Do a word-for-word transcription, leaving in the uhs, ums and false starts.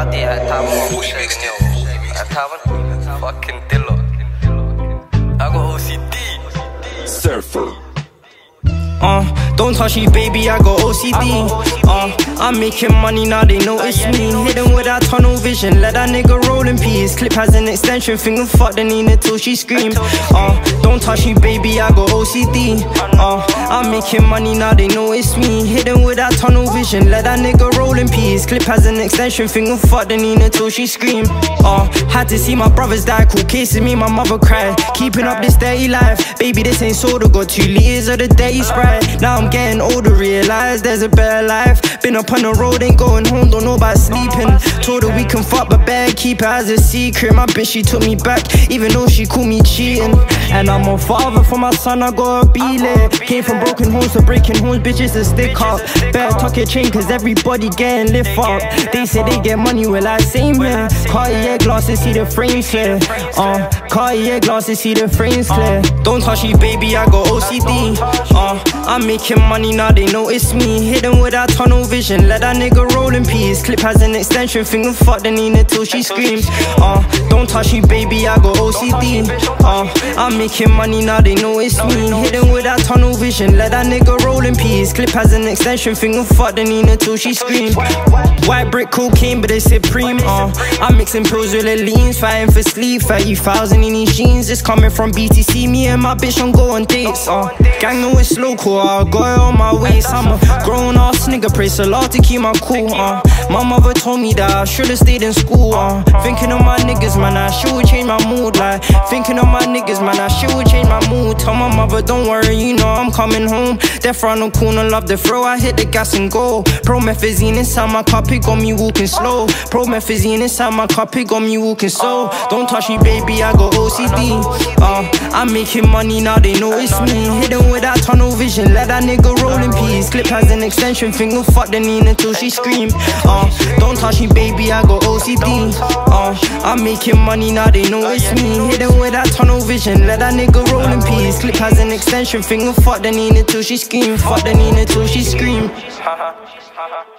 عادي هتعمل وش جنيه هتعمل fucking dillo. I got O C D. Surfer. Uh, don't touch me, baby, I got O C D. Uh, I'm making money now, they notice me. Hidden with that tunnel vision, let that nigga roll in peace. Clip has an extension, finger fuck the Nina till she scream. Uh, don't touch me, baby, I got O C D. Uh, I'm making money now, they notice me. Hidden with that tunnel vision, let that nigga roll in peace. Clip has an extension, finger fuck the Nina till she scream. Uh, had to see my brothers die, cool cases, me, my mother cry. Keeping up this dirty life, baby, this ain't soda, got two liters of the dirty Sprite. Now I'm getting older, realize there's a better life. Been up on the road, ain't going home, don't know about sleeping. Told her we can fuck, but better keep it as a secret. My bitch, she took me back, even though she called me cheating. And I'm a father for my son, I gotta be lit. Came from broken homes to breaking homes, bitches to stick up. Better tuck your chain, cause everybody getting lift up. They say they get money, well I same here. Cartier glasses, see the frames clear. Uh, Cartier glasses, see the frames clear. Don't touch me, baby, I got O C D. Uh, I'm making money now, they notice me. Hidden with that tunnel vision, let that nigga roll in peace. Clip has an extension, finger fuck the Nina till she screams. Uh, don't touch me, baby, I got O C D. Uh, I'm making money now, they notice me. Hidden with that tunnel vision, let that nigga roll in peace. Clip has an extension, finger fuck the Nina till she screams. White brick cocaine, but it's supreme. Uh, I'm mixing pills with the leans, fighting for sleep. thirty thousand in these jeans, it's coming from B T C. Me and my bitch don't go on dates. Uh, gang know it's local, I got it on my waist. I'm a grown ass nigga, praise the Lord to keep my cool. Uh, my mother told me that I should've stayed in school. Uh, thinking of my niggas, man, I sure would change my mood. Like thinking of my niggas, man, I sure would change my mood. Tell my mother, don't worry, you know I'm coming home. Death round the corner, love the throw. I hit the gas and go. Promethazine inside my cup, it got me walking slow. Promethazine inside my cup, it got me walking slow. Don't touch me, baby, I got O C D. Uh, I'm making money now, they notice me. Hidden with that tunnel vision, let that nigga roll in peace. Clip has an extension, finger fuck the Nina till she scream. Uh, don't touch me, baby, I got O C D. Uh, I'm making money now, they notice me. Hidden with that tunnel vision, let that nigga roll in peace. Clip has an extension, finger fuck the Nina till she scream. Fuck the Nina till she scream.